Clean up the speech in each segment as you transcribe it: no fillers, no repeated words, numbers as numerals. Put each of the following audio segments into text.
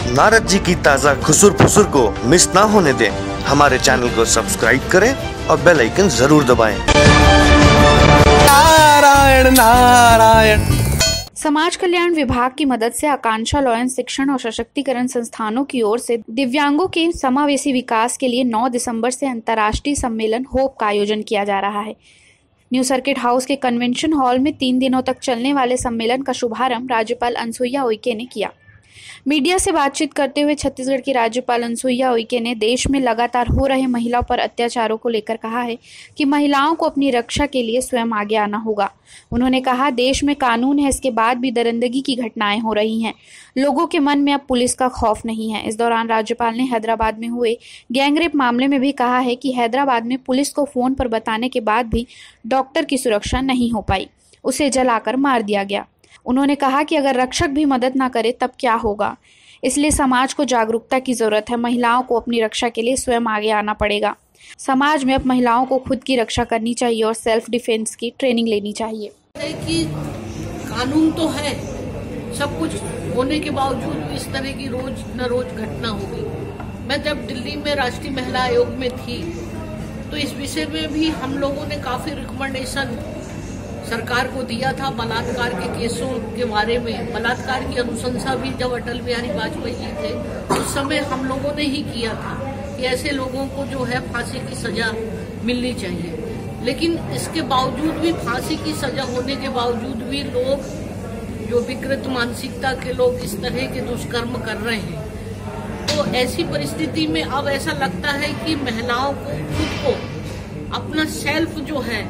नारद जी की ताज़ा खुसुर फुसुर को मिस ना होने दें। हमारे चैनल को सब्सक्राइब करें और बेल आइकन जरूर दबाएं। नारायण नारायण। समाज कल्याण विभाग की मदद से आकांक्षा लॉयंस शिक्षण और सशक्तिकरण संस्थानों की ओर से दिव्यांगों के समावेशी विकास के लिए 9 दिसंबर से अंतर्राष्ट्रीय सम्मेलन होप का आयोजन किया जा रहा है। न्यू सर्किट हाउस के कन्वेंशन हॉल में 3 दिनों तक चलने वाले सम्मेलन का शुभारंभ राज्यपाल अनुसुईया उइके ने किया। मीडिया से बातचीत करते हुए छत्तीसगढ़ की राज्यपाल अनुसुईया उइके ने देश में लगातार हो रहे महिलाओं पर अत्याचारों को लेकर कहा है कि महिलाओं को अपनी रक्षा के लिए स्वयं आगे आना होगा। उन्होंने कहा, देश में कानून है, इसके बाद भी दरिंदगी की घटनाएं हो रही हैं। लोगों के मन में अब पुलिस का खौफ नहीं है। इस दौरान राज्यपाल ने हैदराबाद में हुए गैंगरेप मामले में भी कहा है कि हैदराबाद में पुलिस को फोन पर बताने के बाद भी डॉक्टर की सुरक्षा नहीं हो पाई, उसे जलाकर मार दिया गया। उन्होंने कहा कि अगर रक्षक भी मदद ना करे तब क्या होगा, इसलिए समाज को जागरूकता की जरूरत है। महिलाओं को अपनी रक्षा के लिए स्वयं आगे आना पड़ेगा। समाज में अब महिलाओं को खुद की रक्षा करनी चाहिए और सेल्फ डिफेंस की ट्रेनिंग लेनी चाहिए। कि कानून तो है, सब कुछ होने के बावजूद इस तरह की रोज न रोज घटना होगी। मैं जब दिल्ली में राष्ट्रीय महिला आयोग में थी तो इस विषय में भी हम लोगों ने काफी रिकमेंडेशन सरकार को दिया था। बलात्कार के केसों के बारे में, बलात्कार की अनुशंसा भी जब अटल बिहारी वाजपेयी जी थे उस समय हम लोगों ने ही किया था कि ऐसे लोगों को जो है फांसी की सजा मिलनी चाहिए। लेकिन इसके बावजूद भी, फांसी की सजा होने के बावजूद भी लोग, जो विकृत मानसिकता के लोग इस तरह के दुष्कर्म कर रहे हैं, तो ऐसी परिस्थिति में अब ऐसा लगता है कि महिलाओं को खुद को अपना सेल्फ जो है,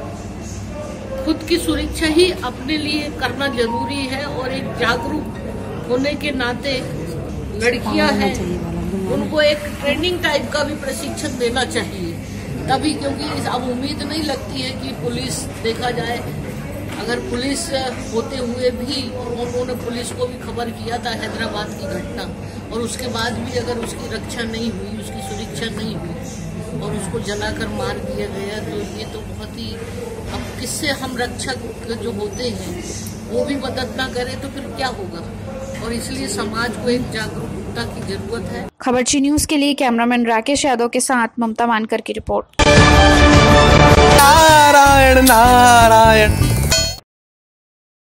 खुद की सुरक्षा ही अपने लिए करना जरूरी है। और एक जागरूक होने के नाते लड़कियां हैं, उनको एक ट्रेनिंग टाइप का भी प्रशिक्षण देना चाहिए तभी, क्योंकि अब उम्मीद नहीं लगती है कि पुलिस, देखा जाए अगर पुलिस होते हुए भी उन्होंने पुलिस को भी खबर किया था हैदराबाद की घटना, और उसके बाद भी अगर उसकी रक्षा नहीं हुई, उसकी सुरक्षा नहीं हुई और उसको जलाकर मार दिया गया, तो ये तो बहुत ही, अब किससे हम रक्षक जो होते हैं वो भी मदद ना करें तो फिर क्या होगा। और इसलिए समाज को एक जागरूकता की जरूरत है। खबरची न्यूज के लिए कैमरामैन राकेश यादव के साथ ममता मानकर की रिपोर्ट। नारायण नारायण।